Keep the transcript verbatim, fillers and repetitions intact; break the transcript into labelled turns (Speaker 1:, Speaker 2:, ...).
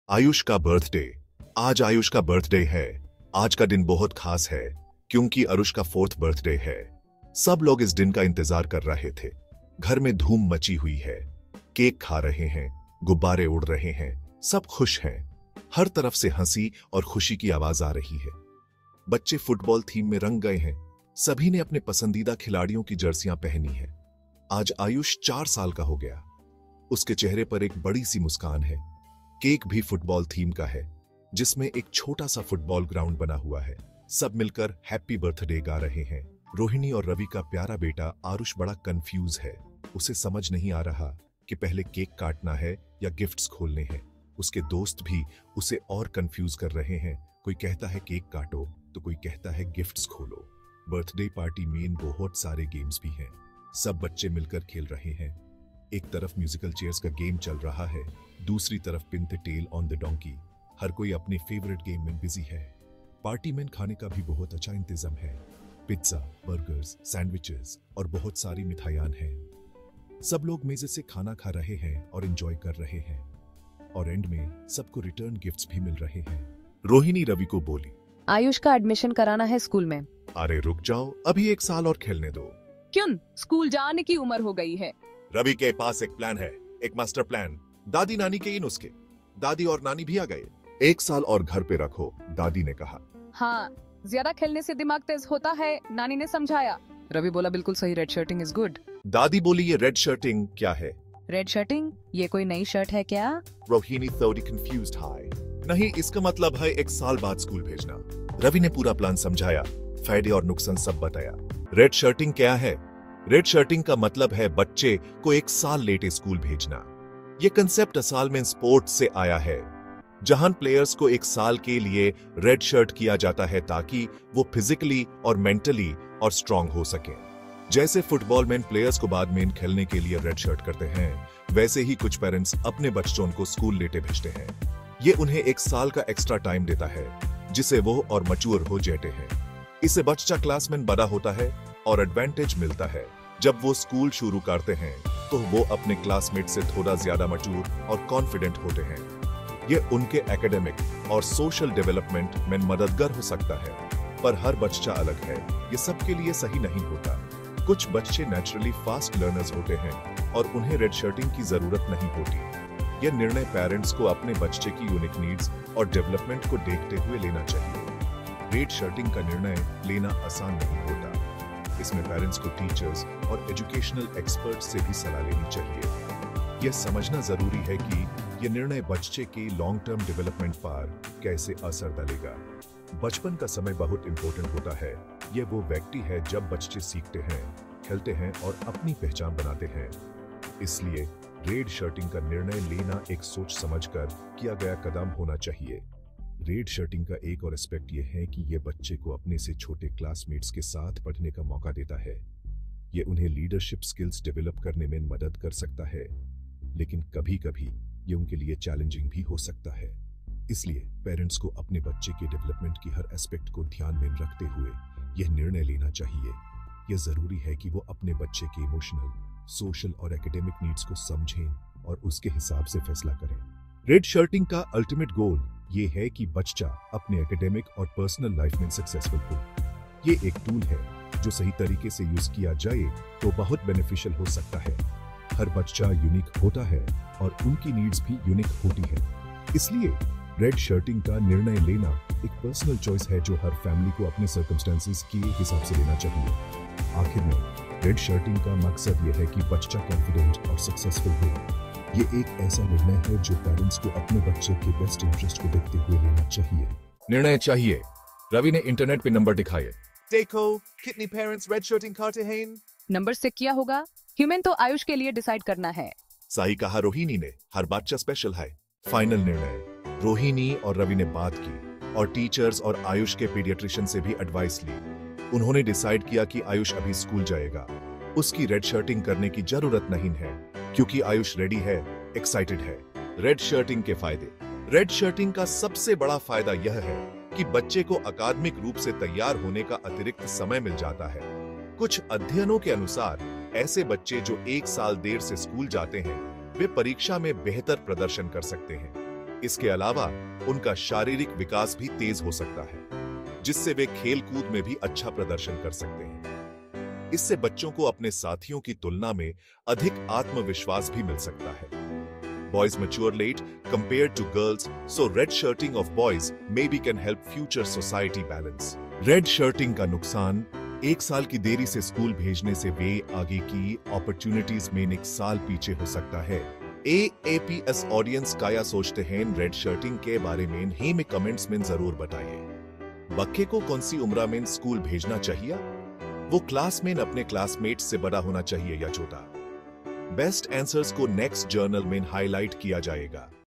Speaker 1: आयुष का बर्थडे। आज आयुष का बर्थडे है। आज का दिन बहुत खास है क्योंकि आयुष का फोर्थ बर्थडे है। सब लोग इस दिन का इंतजार कर रहे थे। घर में धूम मची हुई है। केक खा रहे हैं, गुब्बारे उड़ रहे हैं, सब खुश हैं। हर तरफ से हंसी और खुशी की आवाज आ रही है। बच्चे फुटबॉल थीम में रंग गए हैं। सभी ने अपने पसंदीदा खिलाड़ियों की जर्सियां पहनी हैं। आज आयुष चार साल का हो गया। उसके चेहरे पर एक बड़ी सी मुस्कान है। केक भी फुटबॉल थीम का है, जिसमें एक छोटा सा फुटबॉल ग्राउंड बना हुआ है। सब मिलकर हैप्पी बर्थडे गा रहे हैं। रोहिणी और रवि का प्यारा बेटा आरुष बड़ा कंफ्यूज है। उसे समझ नहीं आ रहा कि पहले केक काटना है या गिफ्ट्स खोलने हैं। उसके दोस्त भी उसे और कंफ्यूज कर रहे हैं। कोई कहता है केक काटो तो कोई कहता है गिफ्ट्स खोलो। बर्थडे पार्टी में बहुत सारे गेम्स भी हैं। सब बच्चे मिलकर खेल रहे हैं। एक तरफ म्यूजिकल चेयर्स का गेम चल रहा है, दूसरी तरफ pin the tail on the donkey. हर कोई अपने फेवरेट गेम में बिजी है। पार्टी में खाने का भी बहुत अच्छा इंतजाम है। पिज्जा, बर्गर्स, सैंडविचेस और बहुत सारी मिठाइयां हैं। सब लोग मेजे से खाना खा रहे हैं और एंजॉय कर रहे हैं। और एंड में सबको रिटर्न गिफ्ट्स भी मिल रहे हैं। रोहिणी रवि को बोली,
Speaker 2: आयुष का एडमिशन कराना है स्कूल में।
Speaker 1: अरे रुक जाओ, अभी एक साल और खेलने दो।
Speaker 2: क्यों? स्कूल जाने की उम्र हो गई है।
Speaker 1: रवि के पास एक प्लान है, एक मास्टर प्लान। दादी नानी के इन उसके दादी और नानी भी आ गए। एक साल और घर पे रखो, दादी ने कहा।
Speaker 2: हाँ, ज्यादा खेलने से दिमाग तेज होता है, नानी ने समझाया। रवि बोला, बिल्कुल सही, रेड शर्टिंग इज गुड।
Speaker 1: दादी बोली, ये रेड शर्टिंग क्या है?
Speaker 2: Redshirting? ये कोई नई शर्ट है क्या?
Speaker 1: रोहिणी थोड़ी कंफ्यूज्ड है। नहीं, इसका मतलब है एक साल बाद स्कूल भेजना। रवि ने पूरा प्लान समझाया, फायदे और नुकसान सब बताया। रेड शर्टिंग क्या है? रेड शर्टिंग का मतलब है बच्चे को एक साल लेटे स्कूल भेजना। यह कंसेप्ट असल में स्पोर्ट्स से आया है, जहां प्लेयर्स को एक साल के लिए रेड शर्ट किया जाता है ताकि वो फिजिकली और मेंटली और स्ट्रांग हो सके। जैसे फुटबॉल में प्लेयर्स को बाद में खेलने के लिए रेड शर्ट करते हैं, वैसे ही कुछ पेरेंट्स अपने बच्चों को स्कूल लेटे भेजते हैं। ये उन्हें एक साल का एक्स्ट्रा टाइम देता है, जिसे वो और मैच्योर हो जाते हैं। इससे बच्चा क्लास में बड़ा होता है और एडवांटेज मिलता है। जब वो स्कूल शुरू करते हैं तो वो अपने क्लासमेट से थोड़ा ज्यादा मैच्योर और कॉन्फिडेंट होते हैं। ये उनके एकेडमिक और सोशल डेवलपमेंट में मददगार हो सकता है। पर हर बच्चा अलग है, ये सबके लिए सही नहीं होता। कुछ बच्चे नेचुरली फास्ट लर्नर्स होते हैं और उन्हें रेड शर्टिंग की जरूरत नहीं होती। यह निर्णय पेरेंट्स को अपने बच्चे की यूनिक नीड्स और डेवलपमेंट को देखते हुए लेना चाहिए। रेड शर्टिंग का निर्णय लेना आसान नहीं होता। इसमें पेरेंट्स को टीचर्स और एजुकेशनल एक्सपर्ट से भी सलाह लेनी चाहिए। यह समझना जरूरी है कि यह निर्णय बच्चे के लॉन्ग टर्म डेवलपमेंट पर कैसे असर डालेगा। बचपन का समय बहुत इंपॉर्टेंट होता है। यह वो व्यक्ति है जब बच्चे सीखते हैं, खेलते हैं और अपनी पहचान बनाते हैं। इसलिए रेड शर्टिंग का निर्णय लेना एक सोच समझकर किया गया कदम होना चाहिए। रेड शर्टिंग का एक और एस्पेक्ट यह है कि यह बच्चे को अपने से छोटे क्लासमेट्स के साथ पढ़ने का मौका देता है। यह उन्हें लीडरशिप स्किल्स डेवलप करने में मदद कर सकता है, लेकिन कभी-कभी यह उनके लिए चैलेंजिंग भी हो सकता है। इसलिए पेरेंट्स को अपने बच्चे के डेवलपमेंट की हर एस्पेक्ट को ध्यान में रखते हुए यह निर्णय लेना चाहिए। यह जरूरी है कि वो अपने बच्चे के इमोशनल, सोशल और एकेडमिक नीड्स को समझें और उसके हिसाब से फैसला करें। रेड शर्टिंग का अल्टीमेट गोल ये है कि बच्चा अपने एकेडमिक और पर्सनल लाइफ में सक्सेसफुल हो। ये एक टूल है जो सही तरीके से यूज किया जाए तो बहुत बेनिफिशियल हो सकता है। हर बच्चा यूनिक होता है और उनकी नीड्स भी यूनिक होती है। इसलिए रेड शर्टिंग का निर्णय लेना एक पर्सनल चॉइस है जो हर फैमिली को अपने सर्कमस्टेंसेस के हिसाब से लेना चाहिए। आखिर में रेड शर्टिंग का मकसद यह है कि बच्चा कॉन्फिडेंट और सक्सेसफुल हो। ये एक ऐसा निर्णय है जो पेरेंट्स को अपने बच्चे के बेस्ट इंटरेस्ट को देखते हुए लेना चाहिए।
Speaker 3: निर्णय चाहिए। रवि ने इंटरनेट पे नंबर दिखाए।
Speaker 4: देखो कितनी पेरेंट्स रेड शर्टिंग करते हैं।
Speaker 2: नंबर से क्या होगा? ह्यूमन तो आयुष के लिए डिसाइड करना है।
Speaker 1: सही कहा रोहिणी ने, हर बच्चा स्पेशल है। फाइनल निर्णय रोहिणी और रवि ने बात की और टीचर्स और आयुष के पीडियाट्रिशियन से भी एडवाइस ली। उन्होंने डिसाइड किया कि आयुष अभी स्कूल जाएगा। उसकी रेड शर्टिंग करने की जरूरत नहीं है क्योंकि आयुष रेडी है, एक्साइटेड है। रेड शर्टिंग के फायदे। रेड शर्टिंग का सबसे बड़ा फायदा यह है कि बच्चे को अकादमिक रूप से तैयार होने का अतिरिक्त समय मिल जाता है। कुछ अध्ययनों के अनुसार ऐसे बच्चे जो एक साल देर से स्कूल जाते हैं, वे परीक्षा में बेहतर प्रदर्शन कर सकते हैं। इसके अलावा उनका शारीरिक विकास भी तेज हो सकता है, जिससे वे खेल कूद में भी अच्छा प्रदर्शन कर सकते हैं। इससे बच्चों को अपने साथियों की तुलना में अधिक आत्मविश्वास भी मिल सकता है। Boys mature late compared to girls, so red shirting of boys maybe can help future society balance. Red shirting का नुकसान एक साल की देरी से स्कूल भेजने से वे आगे की अपॉर्चुनिटीज में एक साल पीछे हो सकता है। A A P S audience क्या सोचते हैं रेड शर्टिंग के बारे में ही में कमेंट्स में जरूर बताइए। बच्चे को कौन सी उम्र में स्कूल भेजना चाहिए? वो क्लास में अपने क्लासमेट से बड़ा होना चाहिए या छोटा? बेस्ट आंसर्स को नेक्स्ट जर्नल में हाईलाइट किया जाएगा।